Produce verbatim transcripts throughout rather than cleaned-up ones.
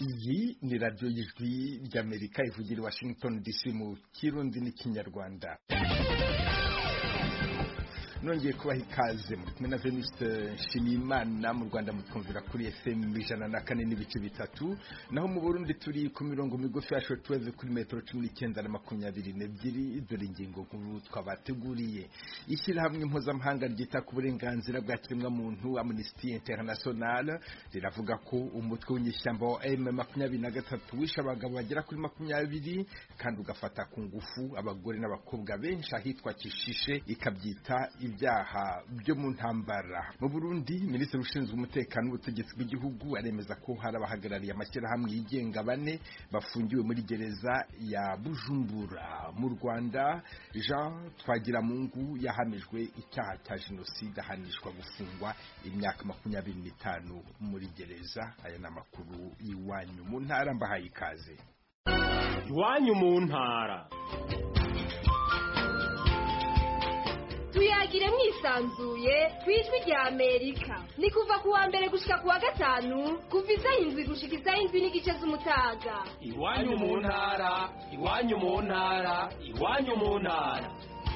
Iyi ni radiyo y'ijwi ry'Amerika ivugira i Washington D C mu Kirundi n'ikinyarwanda. Nongeye kubaha ikaze muri kumwe na Venuste Nshimiyimana. Mu Rwanda mutwumvira kuri F M ijana na kane n'ibice bitatu, naho mu Burundi turi ku mirongo migufi ya shortwave kuri metero cumi n'icyenda na makumyabiri n'ebyiri. Dore ingingo nkuru twabateguriye. Ishyirahamwe mpuzamahanga ryita ku burenganzira bwa kiremwamuntu Amnesty International riravuga ko umutwe w'inyeshyamba wa M makumyabiri na gatatu wishe abagabo bagera kuri makumyabiri kandi ugafata ku ngufu abagore n'abakobwa benshi ahitwa Kishishe, ikabyita ibyaha byo mu ntambara. Mu Burundi, Minisitiri ushinzwe umutekano w'ubutegetsi bw'igihugu aremeza ko hari abahagarariye amashyirahamwe yigenga bane bafungiwe muri gereza ya Bujumbura. Mu Rwanda, Jean Twagiramungu yahamijwe icyaha cya jenoside ahanishwa gufungwa imyaka makumyabiri n'itanu muri gereza. Aya ni amakuru y'iwanyu mu ntara, mbahaye ikaze. Iwanyu mu ntara. Tuyagire mwisanzuye kwijwi rya Amerika. Ni kuva kuwa mbere gushika kuwa gatanu, kuva isaha indwi gushika isaha indwi n'igice z'umutaga. Iwanyu mu ntara, iwanyu mu ntara, iwanyu mu ntara.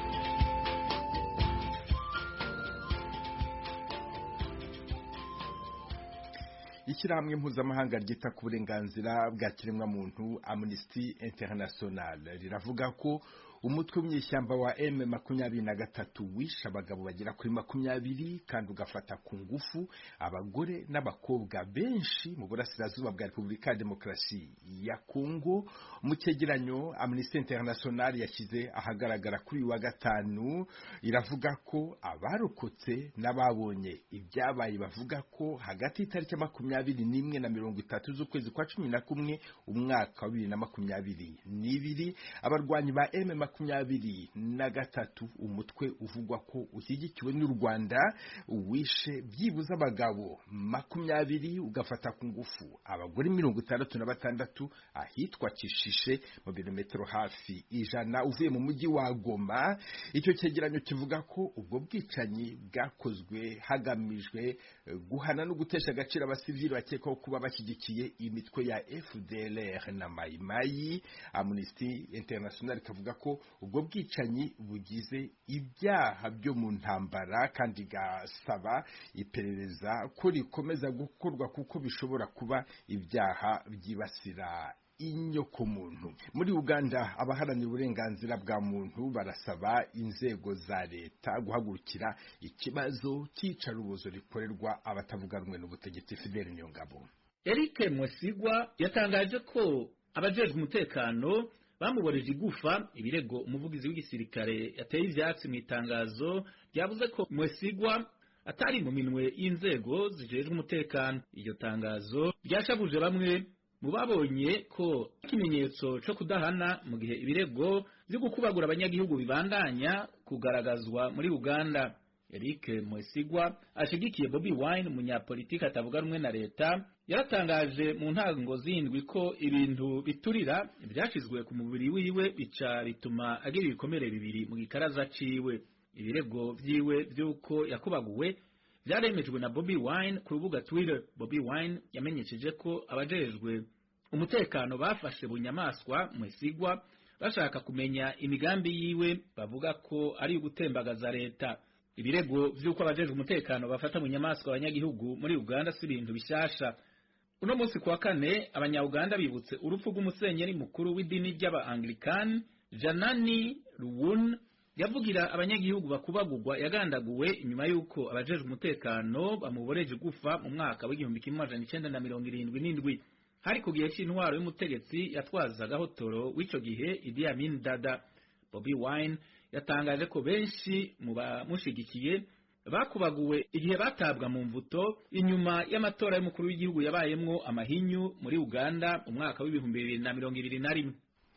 Ishyirahamwe mpuzamahanga ryita ku burenganzira bwa kiremwamuntu Amnesty International riravuga ko umutwe w'inyeshyamba wa M makumyabiri na gatatu wishe abagabo bagera kuri makumyabiri kandi ugafata ku ngufu abagore n'abakobwa benshi mu burasirazuba bwa Repubulika ya Demokarasi ya Kongo. Mu cyegeranyo Amnesty International yashyize ahagaragara kuri wa gatanu, iravuga ko abarokotse n'ababonye ibyabaye bavuga ko hagati y'itariki makumyabiri n'imwe na mirongo itatu z'ukwezi kwa cumi na kumwe umwaka wa bibiri na makumyabiri n'ibiri abarwanyi ba M makumyabiri na gatatu, umutwe uvugwa ko ushyigikiwe n'u Rwanda, wishe byibuze abagabo makumyabiri ugafata ku ngufu abagore mirongo itandatu na batandatu ahitwa Kishishe mu birometero hafi ijana uvuye mu mujyi wa Goma. Icyo cyegeranyo kivuga ko ubwo bwicanyi bwakozwe hagamijwe guhana no gutesha agaciro abasivili bakekwaho kuba bashyigikiye imitwe ya F D L R na Mai Mai. Amnesty International ikavuga ko ubwo bwicanyi bugize ibyaha byo mu ntambara kandi gasaba iperereza ko rikomeza gukorwa kuko bishobora kuba ibyaha byibasira inyoko muntu. Muri Uganda, abaharanira uburenganzira bwa muntu barasaba inzego za leta guhagurukira ikibazo cy'icarubozo rikorerwa abatavuga rumwe n'ubutegetsi. Fidel Nyongabo. Eric Mwesigwa yatangaje ko abajejwe umutekano bamuboreje igufa ibirego umuvugizi w'igisirikare yateye ivyatsi mu itangazo ryavuze ko Mwesigwa atari mu minwe y'inzego zijejwe umutekano. Iyo tangazo ryashavuje bamwe mu babonye ko ikimenyetso cyo kudahana mu gihe ibirego byo gukubagura abanyagihugu bibandanya kugaragazwa muri Uganda. Eric Mwesigwa ashigikiye Bobi Wine, umunyapolitiki atavuga rumwe na leta, yaratangaje mu ntango zindwi ko ibintu biturira byashizwe ku mubiri wiwe bica bituma agira ibikomere bibiri mu gikaraza ciwe. Ibirego vyiwe byuko yakubaguwe vyaremejwe na Bobi Wine ku rubuga Twitter. Bobi Wine yamenyesheje ko abajejwe umutekano bafashe bunyamaswa Mwesigwa bashaka kumenya imigambi yiwe, bavuga ko ari ugutembagaza leta. Ibirego vyuko abajejwe umutekano bafata bunyamaswa abanyagihugu muri Uganda si ibintu bishasha. Uno munsi kwa kane, abanya-Uganda bibutse urupfu rw'umusenyeri mukuru w'idini ry'aba-Anglican Janani Ruwun yavugira abanyagihugu bakubagurwa yagandaguwe inyuma yuko abajejwe umutekano bamuboreje gufa mu mwaka w'igihumbi kimwe amajana icenda na mirongo irindwi n'indwi. Hari ku gihe c'intwaro y'umutegetsi yatwazaga hotoro w'ico gihe Idi Amin Dada. Bobi Wine yatangaje ko benshi mu bamushigikiye bakubaguwe igihe batabwa mu mvuto inyuma y'amatora y'umukuru w'igihugu yabayemwo amahinyu muri Uganda mu mwaka w'ibihumbi bibiri na mirongo ibiri na rimwe.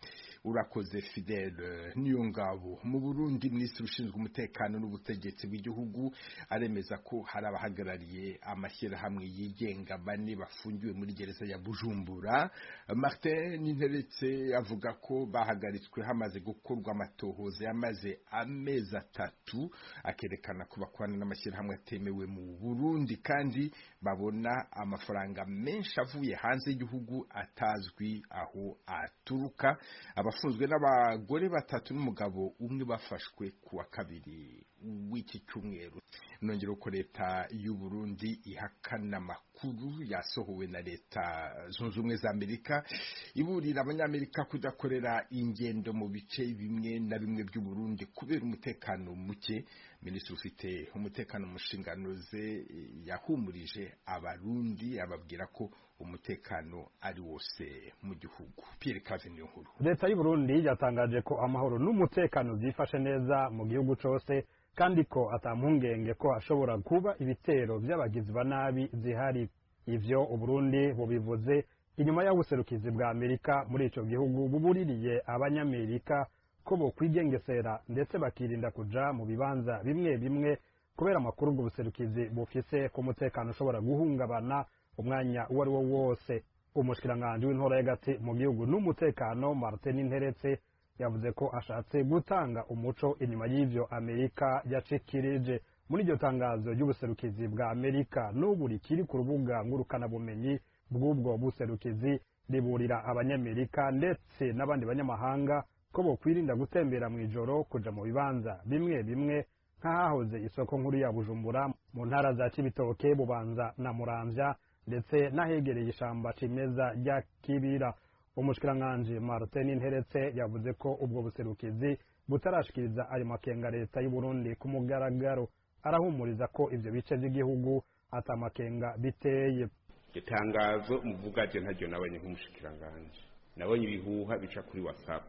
urakoze Fidele Niyongabo. Mu Burundi Minisitiri ushinzwe umutekano n'ubutegetsi bw'igihugu aremeza ko hari abahagarariye amashyirahamwe yigenga bane bafungiwe muri gereza ya Bujumbura. Martin Ninteretse avuga ko bahagaritswe hamaze gukorwa amatohoza yamaze amezi atatu akerekana ko bakorana n'amashyirahamwe atemewe mu Burundi kandi babona amafaranga menshi avuye hanze y'igihugu atazwi aho aturuka. Abafunzwe n'abagore batatu n'umugabo umwe bafashwe kuwa kabiri w'iki cyumweru. Nongera ko leta y'u Burundi ihakana amakuru yasohowe na leta zunze ubumwe za Amerika iburira abanyamerika kudakorera ingendo mu bice bimwe na bimwe by'u Burundi kubera umutekano muke. Minisitiri ufite umutekano mu nshingano ze yahumurije abarundi ababwira ko umutekano ari wose mu gihugu. Pierre Kavin Nkuru. Leta y'u Burundi yatangaje ko amahoro n'umutekano byifashe neza mu gihugu cyose kandi ko atampungenge ko ashobora kuba ibitero by'abagizi ba nabi zihari. Ivyo u Burundi bubivuze inyuma y'ubuserukizi bwa Amerika muri ico gihugu bubuririye abanyamerika ko bo kwigengesera ndetse bakirinda kuja mu bibanza bimwe bimwe kubera amakuru bw'ubuserukizi bufise ko umutekano ushobora guhungabana umwanya uwo ari wo wose. Umushikiranganje w'intora y'agati mu gihugu n'umutekano Martin Ninteretse yavuze ko ashatse gutanga umuco inyuma y'ivyo Amerika yacikirije. Muri iryo tangazo ry'ubuserukizi bwa Amerika n'ubu rikiri ku rubuga ngurukana bumenyi bw'ubwo buserukizi riburira abanyamerika ndetse n'abandi banyamahanga ko bo kwirinda gutembera mu ijoro kuja mu bibanza bimwe bimwe nk'ahahoze isoko nkuru ya Bujumbura mu ntara za Cibitoke, Bubanza na Muramvya ndetse n'ahegereye ishamba cimeza rya Kibira. Umushikiranganje Martin Ninteretse yavuze ko ubwo buserukizi butarashikiriza ayo makenga leta y'u Burundi ku mugaragaro. Arahumuriza ko ivyo bice by'igihugu atamakenga biteye. Itangazo muvuga je ntaryo nabonye nk'umushikiranganje, nabonye ibihuha bica kuri WhatsApp.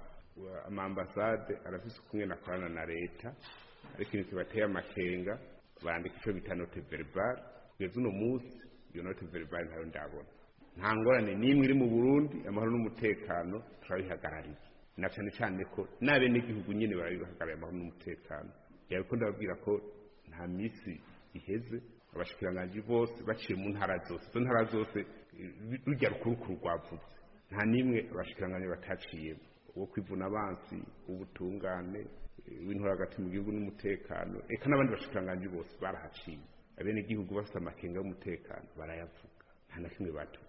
Amambasade arafise kumwe nakorana na leta ariko ikintu kibateye amakenga bandika ico bita note verbal. Kugeza uno munsi iyo note verbal ntayo ndabona. Nta ngorane n'imwe iri mu Burundi, amahoro n'umutekano turabihagarariye, na cyane cyane ko nabe n'igihugu nyene barabihagarariye amahoro n'umutekano. Yariko ndababwira ko nta misi iheze abashikiranganje bose baciye mu ntara zose, zo ntara zose rujya rukurukuru rwavuze, nta nimwe abashikiranganje bataciye uwo kwivuna abansi, ubutungane, w'intora hagati mu gihugu n'umutekano, eka n'abandi bashikiranganje bose barahaciye. Abene igihugu bafite amakenga y'umutekano barayavuga, nta na kimwe batu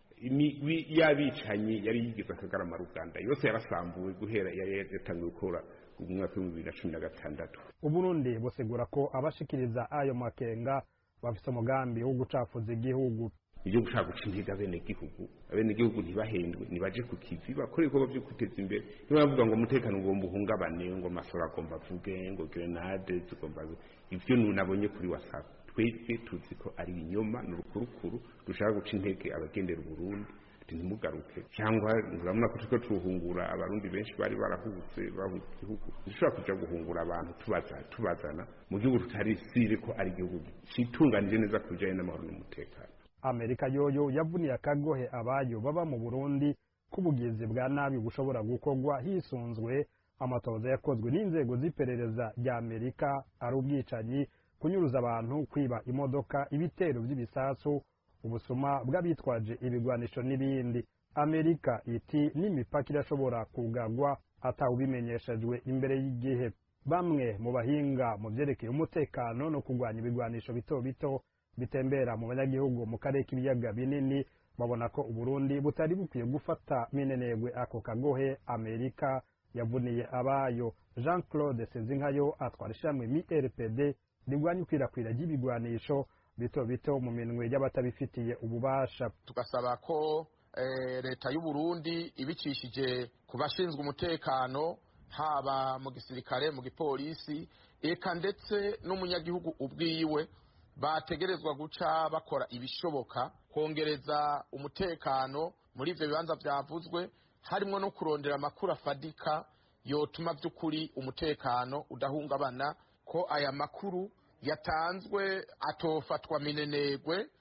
imigwi y'abicanyi yari yigeze akagarama Ruganda yose yarasambuwe guhera yatangiye gukora mu mwaka wa bibiri na cumi na gatandatu. Uburundi busigura ko abashikiriza ayo makenga bafite umugambi wo gucafuza igihugu. Ibyo gushaka guca intege abene igihugu, abene igihugu ntibahendwe, nibaje ku kivi bakora ibikorwa byo kwiteza imbere. Niba bavuga ngo umutekano ugomba uhungabane, ngo amasoro agomba avuge, ngo grenade zigomba, ivyo nunabonye kuri WhatsApp. Twese tuzi ko ari ibinyoma n'urukurukuru dushaka guca intege abagendera Burundi ntimugaruke, cyangwa urabona ko tuko turuhungura abarundi benshi bari barahubutse bahunze igihugu. Dushaka kuja guhungura abantu tubaza tubazana mu gihugu tutari sire ko ari igihugu citunganije neza kujanye n'amahoro n'umutekano. Amerika yoyo yavuniye akagohe abayo baba mu Burundi kubugizi bwa nabi bushobora gukorwa hisunzwe amatoza yakozwe n'inzego z'iperereza rya Amerika ari ubwicanyi, kunyuruza abantu, kwiba imodoka, ibitero by'ibisasu, ubusuma bw'abitwaje ibigwanisho n'ibindi. Amerika iti n'imipaka irashobora kugagwa atawubimenyeshejwe imbere y'igihe. Bamwe mu bahinga mu byerekeye umutekano no kurwanya ibigwanisho bito bito bitembera mu banyagihugu mu karere k'ibiyaga binini babona ko Uburundi butari bukwiye gufata minenegwe ako kagohe Amerika yavuniye abayo. Jean Claude Sezinkayo atwara ishamwe M R P D rigwanya ikwirakwira ry'ibigwanisho bito bito mu minwe y'abatabifitiye ububasha. Tugasaba ko e, leta y'u Burundi ibicishije ku bashinzwe umutekano haba mu gisirikare, mu gipolisi, eka ndetse n'umunyagihugu ubwiwe bategerezwa guca bakora ibishoboka kongereza umutekano muri ivyo bibanza vyavuzwe, harimo no kurondera amakuru afadika yotuma by'ukuri umutekano udahungabana, ko aya makuru yatanzwe atofatwa minenegwe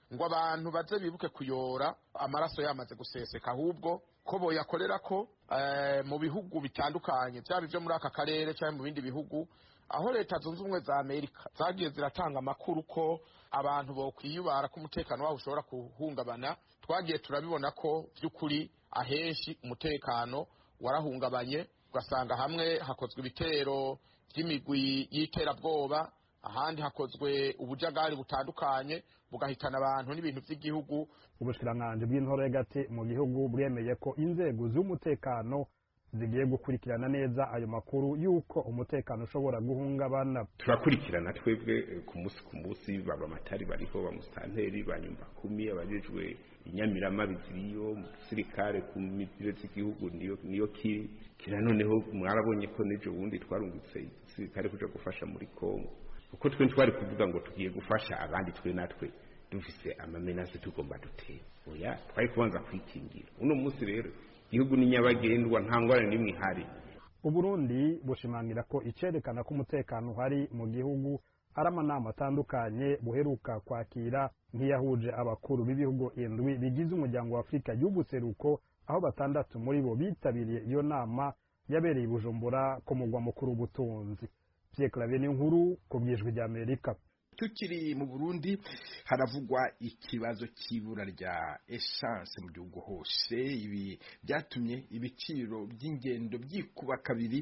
ngo abantu baze bibuke kuyora amaraso yamaze guseseka, ahubwo ko boyakorera ko mu bihugu bitandukanye byaba ibyo muri aka karere cyangwa mu bindi bihugu, aho leta zunze ubumwe za Amerika zagiye ziratanga amakuru ko abantu bokwiyubara ko umutekano wabo ushobora kuhungabana. Twagiye turabibona ko by'ukuri ahenshi umutekano warahungabanye, ugasanga hamwe hakozwe ibitero by'imigwi y'iterabwoba, ahandi hakozwe ubujagari butandukanye bugahitana abantu n'ibintu by'igihugu. Ubushikiranganji bw'intore hagati mu gihugu bwemeye ko inzego z'umutekano zigiye gukurikirana neza ayo makuru yuko umutekano ushobora guhungabana. Turakurikirana twebwe ku munsi ku munsi, baba amatari bariho, ba musitanteri, ba nyumba kumi, abajejwe inyamirama biziriyo, mu gisirikare ku mizire z'igihugu niyo niyo kiri kira. Noneho mwarabonye ko nejo wundi twarungutse igisirikare kuja gufasha muri Kongo, kuko twe twari kuvuga ngo tugiye gufasha abandi, twe natwe dufise amamenase tugomba dutera. Oya, twari kubanza kwikingira. Uno munsi rero igihugu ni nyabagendwa, nta ngorane n'imwe ihari. Uburundi bushimangira ko icerekana ko umutekano uhari mu gihugu ari amanama atandukanye buheruka kwakira, nk'iyahuje abakuru b'ibihugu indwi bigize umuryango wa Afurika y'ubuseruko, aho batandatu muri bo bitabiriye iyo nama yabereye i Bujumbura ku mugwa mukuru w'ubutunzi. Pierre Claver Niyonkuru ku bw'Ijwi ry'Amerika. Tukiri mu Burundi haravugwa ikibazo cy'ibura rya essence mu gihugu hose. Ibi byatumye ibiciro by'ingendo byikuba kabiri.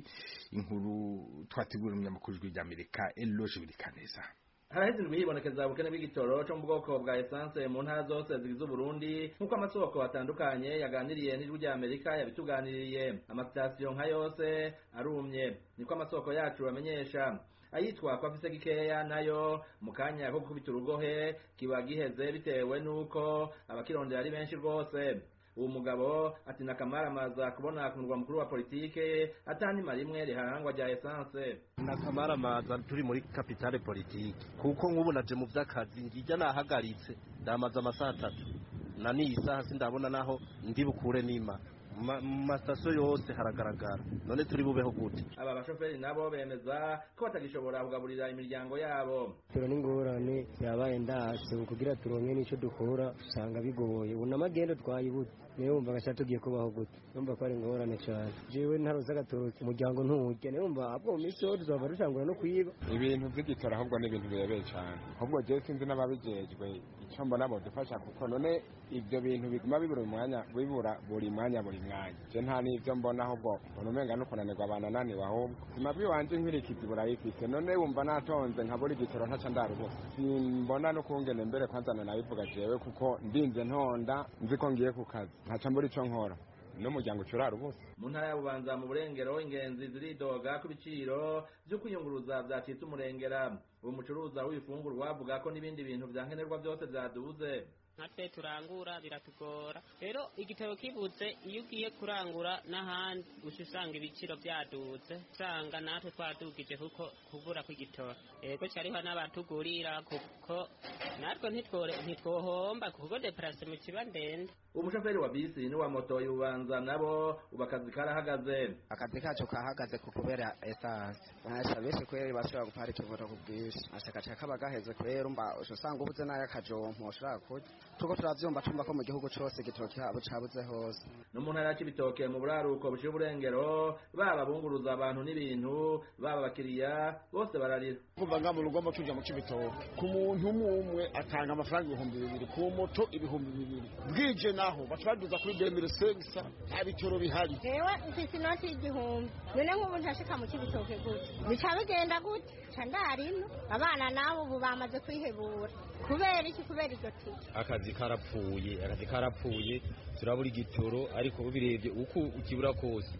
Inkuru twategura umunyamakuru w'Ijwi ry'Amerika Eloge Birikaneza. Haraheze imibonekeza ubukene bw'igitoro cyo mu bwoko bwa essence mu ntara zose zigize Burundi, nk'uko amasoko atandukanye yaganiriye n'Ijwi ry'Amerika yabituganiriye. Amasitasiyo nka yose arumye, niko amasoko yacu bamenyesha. Ayitwa kwa fise gikeya nayo mukanya ko gukubita urugohe kiba giheze bitewe nuko abakirondera ari benshi rwose. Uwo mugabo ati nakamaramaza kubona ku murwa mukuru wa politike atani marimwe riharangwa rya essence. Nakamaramaza turi muri capitale politique, kuko nk'ubu naje mu vy'akazi ngijya nahagaritse ndamaza amasaha atatu na ni isaha sindabona naho ndi bukure nima mu masitasiyo yose haragaragara. None turi bubeho gute? Aba bashoferi nabo bemeza ko batagishobora kugaburira imiryango yabo. Tero n'ingorane yabaye ndase kugira turonke n'ico dukora, usanga bigoye. Ubu namagendo twayibuze, niyo umva gasha tugiye kubaho gute? Numva ko ari ingorane cyane. Jewe ntaroza gatoroki umuryango ntuwurya, niyo umva abwo misi yo tuzova rushangura no kwiba. Ibintu by'igitora ahubwo ni ibintu birebeye cyane. Ahubwo je sinzi n'ababijejwe icyo mbona bo dufasha, kuko none ibyo bintu biguma bibura umwanya bibura buri mwanya buri mwanya. Je nta n'ivyo mbona, ahubwo mbona umenga no kunanirwa abananani bahubwo. Imabwi wanje nkirikizi burayifite, none wumva natonze nkabura igitoro ntaca ndarubusa. Simbona no kungene mbere kwanzana nabivuga jewe, kuko ndinze ntonda nzi ko ngiye ku kazi ntaca mbura ico nkora n'umuryango ucurara ubusa. Mu ntara ya Bubanza mu Burengero ingenzi ziridoga ku biciro byo kwiyunguruza byacitse umurengera. Uwo mucuruza w'ibifungurwa avuga ko n'ibindi bintu byankenerwa byose byaduze. natwe turangura biratugora. Rero igitabo kibuze iyo ugiye kurangura n'ahandi usanga ibiciro byadutse, usanga natwe twadugije kuko kubura kw'igitoro. Yego cyariho n'abatugurira kuko natwe ntitwore ntitwohomba kuko deplase mu kiba ndende. Umushoferi wa bisi ni wa moto y'ubanza nabo ubakazi karahagaze. Akazi kacu kahagaze kukubera essence. Basha bese kweri bashobora gupara ikivoto ku bwisi. Ashaka kaba gaheze kweri umba usanga ubuze nayo akajompo ushaka kuja. Tuko turavyumva tumba ko mu gihugu cyose gitoki habo cabuze hose. No mu ntara y'Ibitoke mu buraruko bushiye uburengero baba bunguruza abantu n'ibintu baba bakiriya bose bararira. Kumva nga mu rugombo tuja mu Cibitoke ku muntu umwe atanga amafaranga ibihumbi bibiri ku moto ibihumbi bibiri. Bwije naho batwaduza kuri deux mille cinq cents abitoro bihari. Ewa mfise inoti y'igihumbi. None nk'ubu ntashika mu Cibitoke gute? Bica bigenda gute? Candarino abana nabo ubu bamaze kwihebura. Kubera iki kubera iryo tike? Akazi karapfuye, akazi karapfuye turabura igitoro ariko ubirebye uko ukibura kose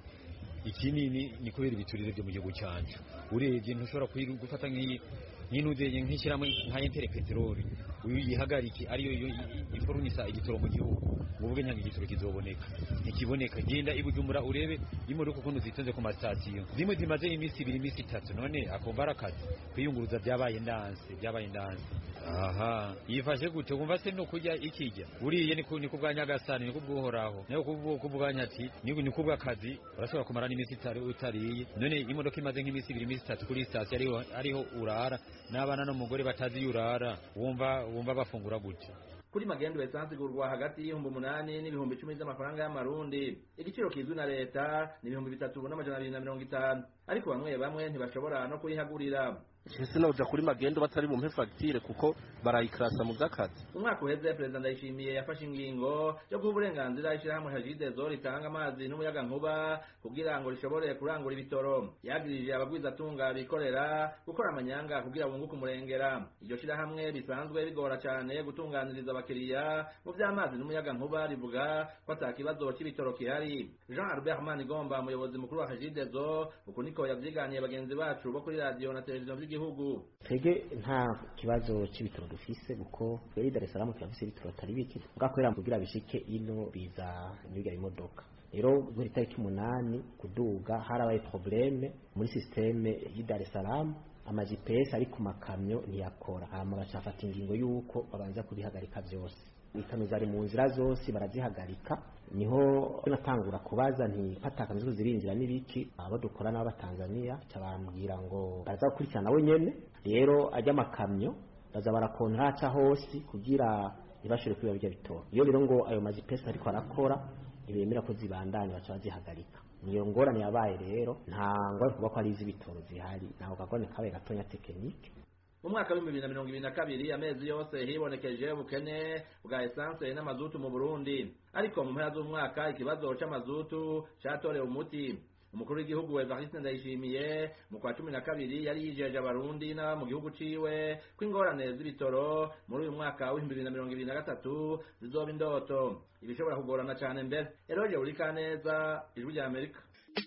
ikinini ni kubera ibiturire byo mu gihugu cyacu. Urebye ntushobora gufata nk'iyi n'inudeye nk'ishyiramo nka Intere Petroli uyu yihagarike ariyo ifurunisa igitoro mu gihugu uvuge nyanga igitoro kizoboneka ntikiboneka. Genda ibujumbura urebe imodoka ukuntu zitonze ku masitasiyo zimwe zimaze iminsi ibiri iminsi itatu none akumva arakazi kwiyunguruza byabaye ndanse byabaye ndanse. Aha yifashe gute kumva se no kujya ikijya uriye ni ni kubwa Nyagasani ni kubwohoraho nayo kubwanya ati ni kubwa kazi urashobora kumara n'iminsi itari utariye none imodoka imaze nk'iminsi ibiri iminsi itatu kuri sitasiyo ariho ariho urara n'abana n'umugore batazi yurara wumva wumva bafungura gute. kuri magendo essence igurwa hagati y'ibihumbi umunani n'ibihumbi icumi z'amafaranga y'amarundi igiciro kizwi na leta ni ibihumbi bitatu n'amajana abiri na mirongo itanu ariko bamwe bamwe ntibashobora no kuyihagurira. Ese noja kuri magendo batari bumpe fagitire kuko barayikrasa mu by'akazi. Umwaka uheze Perezida Ndayishimiye yafashe ingingo yo guha uburenganzira ishyirahamwe Hajidezo ritanga amazi n'umuyaga nkuba kugira ngo rishobore kurangura ibitoro. Yagirije abagwizatunga bikorera gukora amanyanga kugira bunguke umurengera. Iryo shyirahamwe bisanzwe bigora cyane gutunganiriza abakiriya mu by'amazi n'umuyaga nkuba rivuga ko atakibazo cy'ibitoro kihari. Jean Albert Manigomba umuyobozi mukuru wa Hajidezo uko niko yavyiganiye bagenzi bacu bo kuri radio na televiziyo by'igihugu. Twege nta kibazo cy'ibitoro dufise kuko muri Dar es Salaam turafise ibitoro atari biki bwakorera kugira bishike ino biza n'ibiga imodoka. Rero muri tariki umunani kuduga harabaye probleme muri systeme y'i Dar es Salaam ama G P S ari ku makamyo ntiyakora hama bacafata ingingo yuko babanza kurihagarika byose. Ikamyo zari mu nzira zose barazihagarika niho natangura kubaza nti pataka nzizo zirinjira n'ibiki abo dukorana n'abatanzania cyabambwira ngo baza gukurikirana we nyene rero ajya makamyo baza barakontracha hose kugira ibashire kwiba bijya bitoro iyo rero ngo ayo mazipesa ariko arakora ibemera ko zibandanya baca bazihagarika niyo ngorane yabaye rero nta ngora kuba ko ari izibitoro zihari naho kagone kabe gatonya tekinike. Mu mwaka w'ibihumbi bibiri na mirongo ibiri na kabiri amezi yose hibonekeje ubukene bwa essence n'amazutu mu Burundi ariko mu mpera z'umwaka ikibazo c'amazutu cyatorewe umuti. Umukuru w'igihugu Evariste Ndayishimiye mu kwa cumi na kabiri yari yijeje abarundi na mu gihugu ciwe ko ingorane z'ibitoro muri uyu mwaka w'ibihumbi bibiri na mirongo ibiri na gatatu zizoba indoto ibishobora kugorana cyane mbere. Eroje Urikaneza, Ijwi rya Amerika.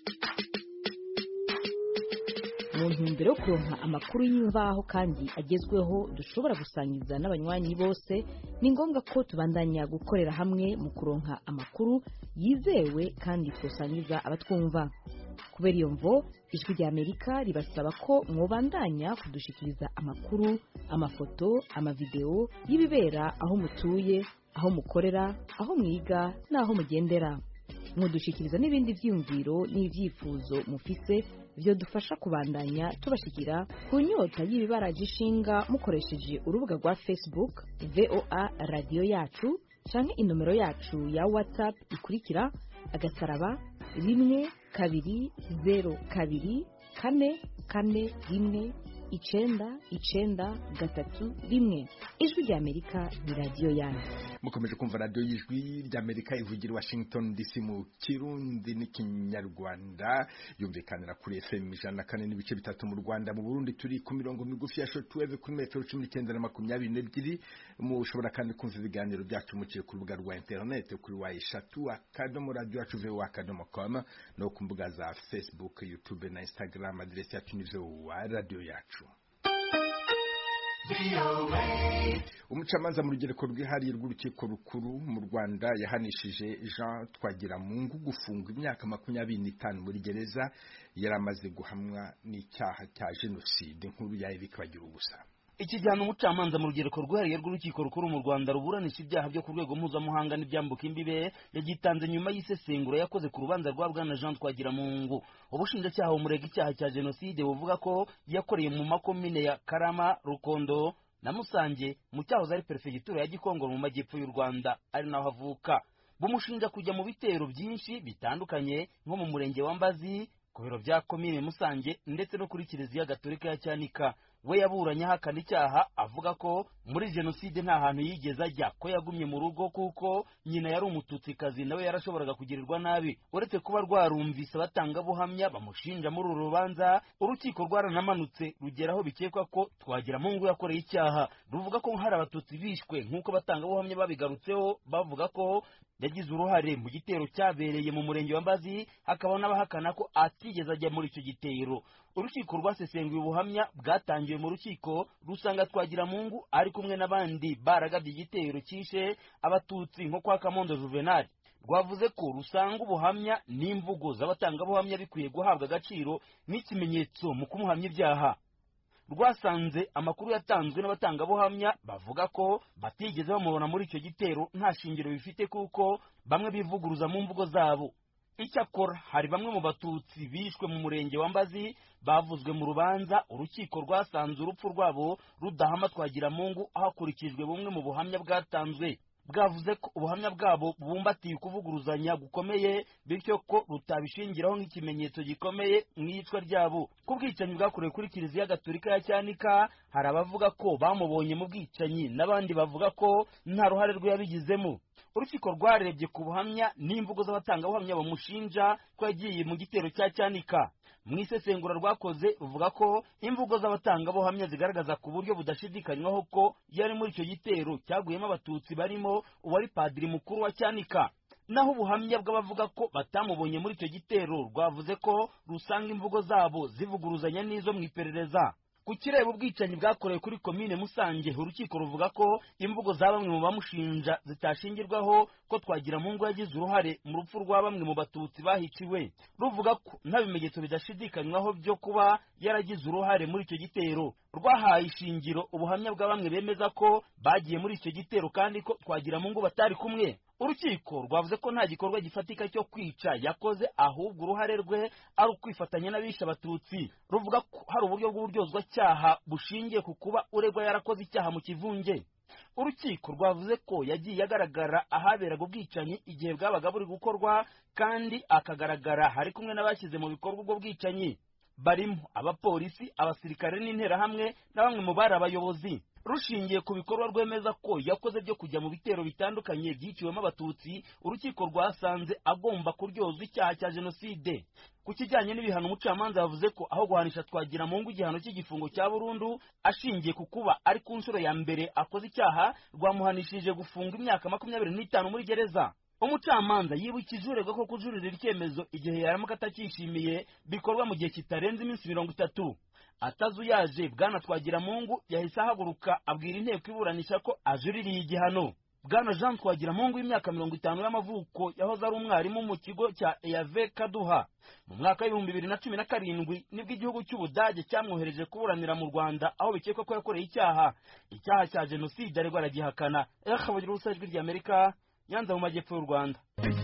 mu ntumbero yo kuronka amakuru y'imvaho kandi agezweho dushobora gusangiza n'abanywanyi bose ni ngombwa ko tubandanya gukorera hamwe mu kuronka amakuru yizewe kandi tusangiza abatwumva. Kubera iyo mvo Ijwi rya Amerika ribasaba ko mwobandanya kudushikiriza amakuru, amafoto, amavideo y'ibibera aho mutuye, aho mukorera, aho mwiga n'aho mugendera. Mudushikiriza n'ibindi vyiyumviro n'ivyifuzo mufise byo dufasha kubandanya tubashikira ku nyota y'ibibaraje ishinga mukoresheje urubuga rwa Facebook V O A radio yacu canke inomero yacu ya WhatsApp ikurikira agasaraba rimwe kabiri zero kabiri kane kane rimwe icenda icenda gatatu rimwe. Ijwi rya Amerika ni radio yanyu. Mukomeje kumva radio y'Ijwi rya Amerika ivugira Washington D C mu Kirundi n'ikinyarwanda yumvikanira kuri F M ijana na kane n'ibice bitatu mu Rwanda. Mu Burundi turi ku mirongo migufi ya shortwave kuri metero cumi n'icyenda na makumyabiri n'ebyiri. Mushobora kandi kumva ibiganiro byacu muciye ku rubuga rwa internet kuri wa eshatu akadomo radio yacu V O A akadomo com no ku mbuga za Facebook, YouTube na Instagram. Adresi yacu ni V O A radio yacu. Umucamanza mu rugereko rwihariye rw'urukiko rukuru mu Rwanda yahanishije Jean Twagiramungu gufungwa imyaka makumyabiri n'itanu muri gereza yaramaze guhamwa n'icyaha cya jenoside nkuru ya Eric Bagirubusa. Iki gihano umucamanza mu rugereko rwihariye rw'urukiko rukuru mu Rwanda ruburanisha ibyaha byo ku rwego mpuzamahanga n'ibyambuka imbibe yagitanze nyuma y'isesengura yakoze ku rubanza rwa Bwana Jean Twagiramungu. Ubushinjacyaha bumurega icyaha cya jenoside buvuga ko yakoreye mu makomine ya Karama, Rukondo na Musange mu cyahoze ari perefegitura ya Gikongoro mu majyepfo y'u Rwanda ari naho havuka. Bumushinja kujya mu bitero byinshi bitandukanye nko mu murenge wa Mbazi, ku biro bya komine Musange ndetse no kuri Kiliziya Gatolika ya Cyanika. We yaburanye ahakana icyaha avuga ko muri jenoside nta hantu yigeze ajya, ko yagumye mu rugo kuko nyina yari umututsikazi nawe yarashoboraga kugirirwa nabi. Uretse kuba rwarumvise abatanga buhamya bamushinja muri uru rubanza, urukiko rwaranamanutse rugeraho bikekwa ko Twagiramungu yakoreye icyaha. Ruvuga ko hari abatutsi bishwe nk'uko batanga buhamya babigarutseho, bavuga ko yagize uruhare mu gitero cyabereye mu murenge wa Mbazi, hakaba n'abahakana ko atigeze ajya muri icyo gitero. Urukiko rwasesenguye ubuhamya bwatangiwe mu rukiko rusanga Twagiramungu ari kumwe n'abandi baragabye igitero cyishe abatutsi nko kwa Kamondo Juvenal. Rwavuze ko rusanga ubuhamya n'imvugo z'abatanga buhamya bikwiye guhabwa agaciro n'ikimenyetso mu kumuhamya ibyaha. Rwasanze amakuru yatanzwe n'abatanga buhamya bavuga ko batigeze bamubona muri icyo gitero nta shingiro bifite kuko bamwe bivuguruza mu mvugo zabo. Icyakora hari bamwe mu batutsi bishwe mu murenge wa Mbazi bavuzwe mu rubanza urukiko rwasanze urupfu rwabo rudahama Twagiramungu hakurikijwe bumwe mu buhamya bwatanzwe. Bwavuze ko ubuhamya bwabo bubumbatiye kuvuguruzanya gukomeye bityo ko rutabishingiraho nk'ikimenyetso gikomeye mu iyicwa ryabo. Ku bwicanyi bwakorewe kuri Kiliziya Gatolika ya Cyanika hari abavuga ko bamubonye mu bwicanyi n'abandi bavuga ko nta ruhare rwe yabigizemo. Urukiko rwarebye ku buhamya n'imvugo z'abatangabuhamya bamushinja ko yagiye mu gitero cya Cyanika. Mu isesengura rwakoze ruvuga ko imvugo z'abatangabuhamya zigaragaza ku buryo budashidikanywaho ko yari muri icyo gitero cyaguyemo abatutsi barimo uwari padiri mukuru wa Cyanika. Naho ubuhamya bw'abavuga ko batamubonye muri icyo gitero rwavuze ko rusanga imvugo zabo zivuguruzanya n'izo mu iperereza. Ku kireba ubwicanyi bwakorewe kuri komine Musange, urukiko ruvuga ko imvugo za bamwe mu bamushinja zitashingirwaho ko Twagiramungu yagize uruhare mu rupfu rwa bamwe mu batutsi bahiciwe. Ruvuga ko nta bimenyetso bidashidikanywaho byo kuba yaragize uruhare muri icyo gitero. Rwahaye ishingiro ubuhamya bwa bamwe bemeza ko bagiye muri icyo gitero kandi ko Twagiramungu batari kumwe. Urukiko rwavuze ko nta gikorwa gifatika cyo kwica yakoze, ahubwo uruhare rwe ari ukwifatanya n'abisha abatutsi. Ruvuga ko hari uburyo bw'uburyozwa cyaha bushingiye ku kuba uregwa yarakoze icyaha mu kivunge. Urukiko rwavuze ko yagiye agaragara ahaberaga ubwicanyi igihe bwabaga buri gukorwa kandi akagaragara hari kumwe n'abashyize mu bikorwa ubwo bwicanyi, barimo abapolisi, abasirikare n'interahamwe na bamwe mu bari abayobozi. Rushingiye ku bikorwa rwemeza ko yakoze byo kujya mu bitero bitandukanye byiciwemo abatutsi, urukiko rwasanze agomba kuryozwa icyaha cya jenoside. Ku kijyanye n'ibihano, umucamanza yavuze ko aho guhanisha Twagiramungu igihano cy'igifungo cya burundu ashingiye ku kuba ari ku nshuro ya mbere akoze icyaha, rwamuhanishije gufunga imyaka makumyabiri n'itanu muri gereza. Umucamanza yibukije uregwa ko kujuririra icyemezo igihe yaramuka atacyishimiye bikorwa mu gihe kitarenze iminsi mirongo itatu. Atazuyaje, Bwana Twagiramungu yahise ahaguruka abwira inteko iburanisha ko ajuririye igihano. Bwana Jean Twagiramungu w'imyaka mirongo itanu y'amavuko yahoze ari umwarimu mu kigo cya E A V Kaduha. Mu mwaka w'ibihumbi bibiri na cumi na karindwi nibwo igihugu cy'Ubudage cyamwohereje kuburanira mu Rwanda aho bikekwa ko yakoreye icyaha icyaha cya jenoside ariko aragihakana. Ekabagira ubusajwi rya Amerika, Nyanza mu majyepfo y'u Rwanda.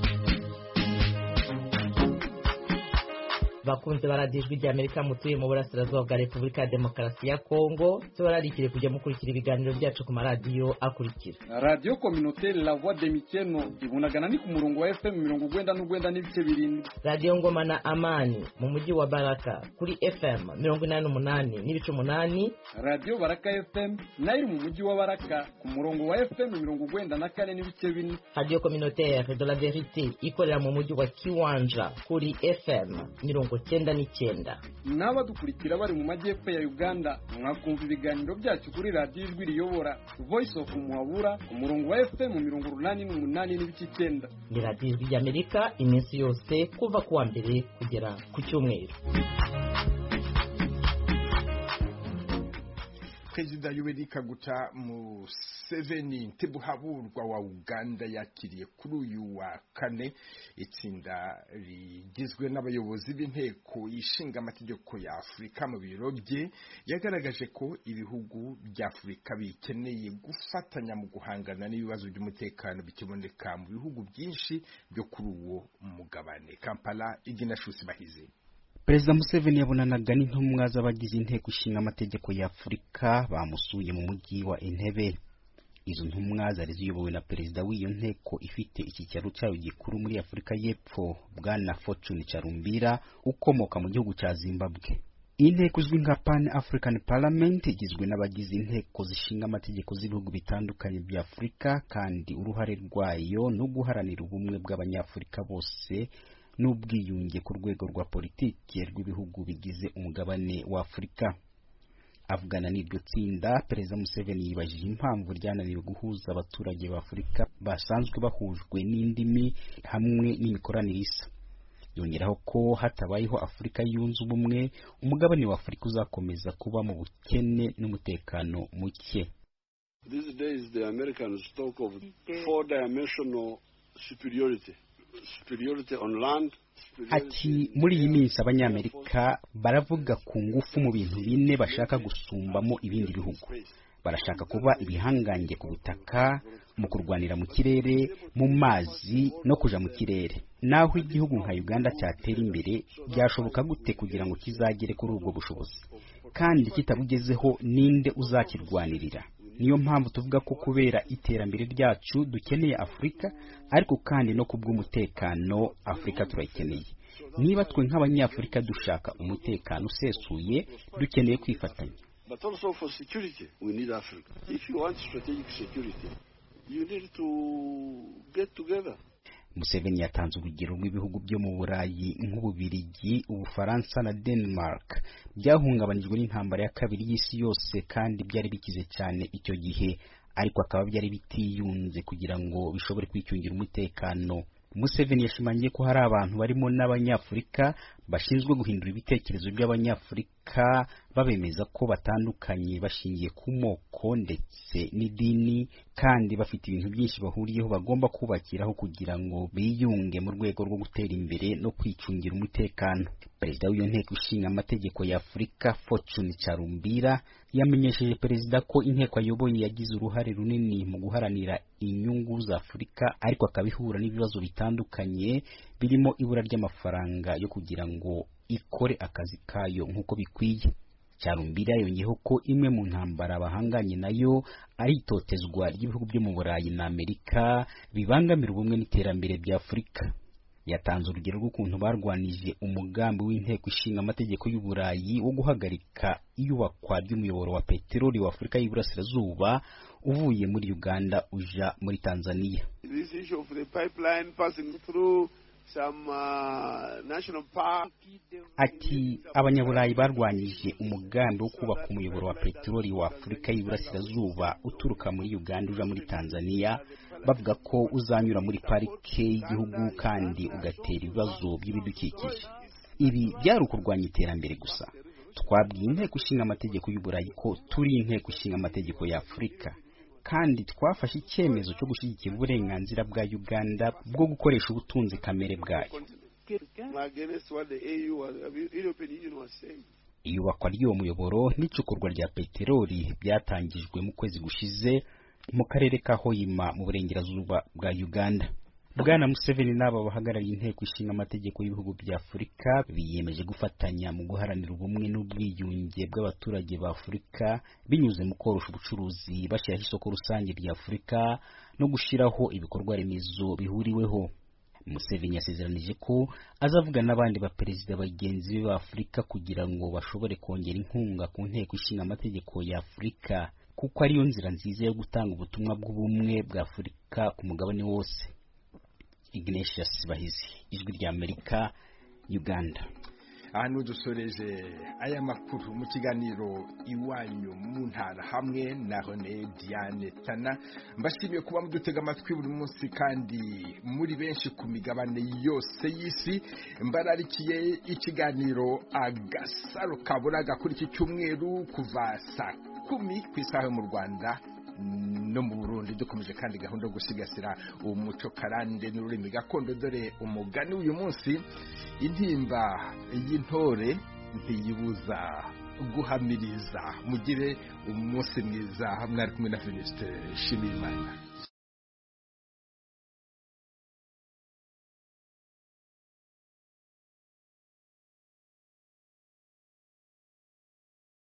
Bakunze baradijwe rya Amerika mutuye mu burasirazuba bwa Repubulika ya Demokarasi ya Kongo, tubararikire kujya mukurikira ibiganiro byacu ku maradiyo akurikira: Radio Communautaire La Voix de Mikeno ibunagana ni ku murongo wa F M mirongo ugwenda n'ugwenda n'ibice birindwi. Radio Ngoma na Amani mu mujyi wa Baraka kuri F M mirongo inani n'umunani n'ibice umunani. Radio Baraka F M nayo mu mujyi wa Baraka ku murongo wa F M mirongo ugwenda na kane n'ibice bine. Radio Communautaire de la Vérité ikorera mu mujyi wa Kiwanja kuri F M mirongo cyenda n'icyenda. N'abadukurikira bari mu majyepfo ya Uganda mwakumva ibiganiro byacu kuri Radio Ijwi Riyobora Voice of Muhabura ku murongo wa F M mirongo urunani n'umunani n'ibice icyenda. Ni Radio Ijwi ry'Amerika iminsi yose kuva ku wa mbere kugera ku cyumweru. Perezida Yoweri Kaguta Museveni Ntibuhaburwa wa Uganda yakiriye kuri uyu wa kane itsinda rigizwe n'abayobozi b'inteko ishinga amategeko ya Afurika mu biro bye. Yagaragaje ko ibihugu bya Afurika bikeneye gufatanya mu guhangana n'ibibazo by'umutekano bikiboneka mu bihugu byinshi byo kuri uwo mugabane. Kampala, Iginashusi Bahizi. Perezida Museveni yabonanaga n'intumwa z'abagize inteko ishinga amategeko ya Afurika bamusuye mu mujyi wa Entebbe. Izo ntumwa zari ziyobowe na perezida w'iyo nteko ifite icyicaro cyayo gikuru muri Afurika y'Epfo, Bwana Fortune Charumbira ukomoka mu gihugu cya Zimbabwe. Inteko izwi nka Pan African Parliament igizwe n'abagize inteko zishinga amategeko z'ibihugu bitandukanye bya Afurika, kandi uruhare rwayo no guharanira ubumwe bw'abanyafurika bose n'ubwiyunge ku rwego rwa politiki rw'ibihugu bigize umugabane wa Afurika. Avugana n'iryo tsinda, Perezida Museveni yibajije impamvu ryananiwe guhuza abaturage ba Afurika basanzwe bahujwe n'indimi hamwe n'imikoranire isa. Yongeraho ko hatabayeho Afurika yunze ubumwe, umugabane wa Afurika uzakomeza kuba mu bukene n'umutekano muke. These days the Americans talk of four-dimensional superiority. Superiority on land. Ati muri iyi minsi Abanyamerika baravuga ku ngufu mu bintu bine bashaka gusumbamo ibindi bihugu. Barashaka kuba ibihangange ku butaka, mu kurwanira mu kirere, mu mazi no kuja mu kirere. Naho igihugu nka Uganda cyatera imbere byashoboka gute kugira ngo kizagere kuri ubwo bushobozi? Kandi kitabugezeho ninde uzakirwanirira? Niyo mpamvu tuvuga ko kubera iterambere ryacu dukeneye Afrika, ariko kandi no kubw'umutekano Afrika turayikeneye. Niba twe nk'abanyafurika dushaka umutekano usesuye, dukeneye kwifatanya. But also for security, we need Africa. If you want strategic security, you need to get together. Museveni yatanze urugero rw'ibihugu byo mu Burayi nk'Ububirigi, Ubufaransa na Denmark byahungabanijwe n'intambara ya kabiri y'isi yose kandi byari bikize cyane icyo gihe, ariko akaba byari bitiyunze kugira ngo bishobore kwicungira umutekano. Museveni yashimangiye ko hari abantu barimo n'abanyafurika bashinzwe guhindura ibitekerezo by'abanyafurika babemeza ko batandukanye bashingiye ku moko ndetse n'idini, kandi bafite ibintu byinshi bahuriyeho bagomba kubakiraho kugira ngo biyunge mu rwego rwo gutera imbere no kwicungira umutekano. Perezida w'iyo nteko ishinga amategeko ya Afurika Fortune Charumbira yamenyesheje perezida ko inteko ayoboye yagize uruhare runini mu guharanira inyungu za Afurika, ariko akabihura n'ibibazo bitandukanye birimo ibura ry'amafaranga yo kugira ngo ikore akazi kayo nk'uko bikwiye. Charumbira yongeyeho ko imwe mu ntambara bahanganye nayo ari itotezwa ry'ibihugu byo mu Burayi na Amerika bibangamira ubumwe n'iterambere bya Afurika. Yatanze urugero rw'ukuntu barwanije umugambi w'inteko ishinga amategeko y'u Burayi wo guhagarika iyubakwa ry'umuyoboro wa peteroli wa Afurika y'Iburasirazuba uvuye muri Uganda uja muri Tanzania. This issue of the pipeline passing through some uh, national park. Ati abanyaburayi barwanyije umugambi wo kubaka umuyoboro wa peteroli wa Afurika y'Iburasirazuba uturuka muri Uganda uja muri Tanzania, bavuga ko uzanyura muri parike y'igihugu kandi ugatera ibibazo by'ibidukikije. Ibi byari ukurwanya iterambere gusa. Twabwiye inteko ishinga amategeko y'u Burayi ko turi inteko ishinga amategeko ya Afurika, kandi twafashe icyemezo cyo gushyigikira uburenganzira bwa Uganda bwo gukoresha ubutunzi kamere bwayo. Iyubakwa ry'uwo muyoboro n'icukurwa rya peteroli byatangijwe mu kwezi gushize mu karere ka Hoima mu burengerazuba bwa Uganda. Bwana Museveni n'aba bahagarariye inteko ishinga amategeko y'ibihugu bya Afurika biyemeje gufatanya mu guharanira ubumwe n'ubwiyunge bw'abaturage ba Afurika binyuze mu korosha ubucuruzi, bashyiraho isoko rusange rya Afurika no gushiraho ibikorwa remezo bihuriweho. Museveni yasezeranije ko azavuga n'abandi ba perezida bagenzi be ba Afurika kugira ngo bashobore kongera inkunga ku nteko ishinga amategeko ya Afurika, kuko ariyo nzira nziza yo gutanga ubutumwa bw'ubumwe bwa Afurika ku mugabane wose. Ignatius Bahizi, Ijwi rya Amerika, Uganda. Hano dusoreje aya makuru mu kiganiro Iwanyu mu Ntara hamwe na Rene Diane Tana. Mbashimiye kuba mudutega amatwi buri munsi kandi muri benshi ku migabane yose y'isi. Mbararikiye ikiganiro Agasaro Kaburaga kuri iki cyumweru kuva saa kumi ku isaha mu Rwanda no mu Burundi, dukomeje kandi gahunda yo gusigasira umuco karande n'ururimi gakondo. Dore umugani uyu munsi: intimba y'intore ntiyibuza guhamiriza. Mugire umunsi mwiza. Mwari kumwe na Venuste Nshimiyimana.